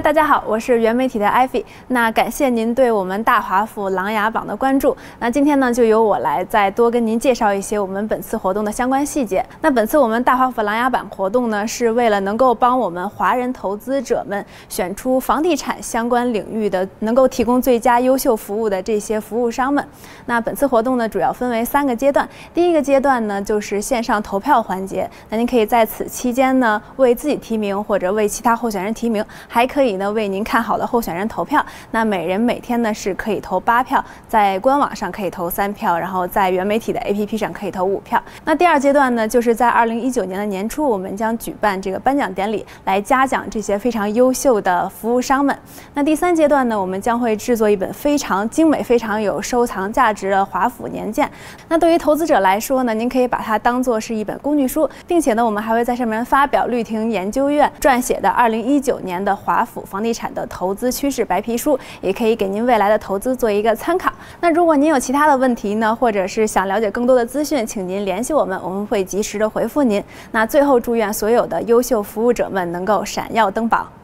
大家好，我是原媒体的艾菲。那感谢您对我们大华府琅琊榜的关注。那今天呢，就由我来再多跟您介绍一些我们本次活动的相关细节。那本次我们大华府琅琊榜活动呢，是为了能够帮我们华人投资者们选出房地产相关领域的能够提供最佳优秀服务的这些服务商们。那本次活动呢，主要分为3个阶段。第一个阶段呢，就是线上投票环节。那您可以在此期间呢，为自己提名或者为其他候选人提名，还可以呢为您看好的候选人投票。那每人每天呢是可以投8票，在官网上可以投3票，然后在原媒体的 APP 上可以投5票。那第2阶段呢，就是在2019年的年初，我们将举办这个颁奖典礼，来嘉奖这些非常优秀的服务商们。那第3阶段呢，我们将会制作一本非常精美、非常有收藏价值的华府年鉴。那对于投资者来说呢，您可以把它当作是一本工具书，并且呢，我们还会在上面发表绿庭研究院撰写的2019年的华府房地产的投资趋势白皮书，也可以给您未来的投资做一个参考。那如果您有其他的问题呢，或者是想了解更多的资讯，请您联系我们，我们会及时的回复您。那最后祝愿所有的优秀服务者们能够闪耀登榜。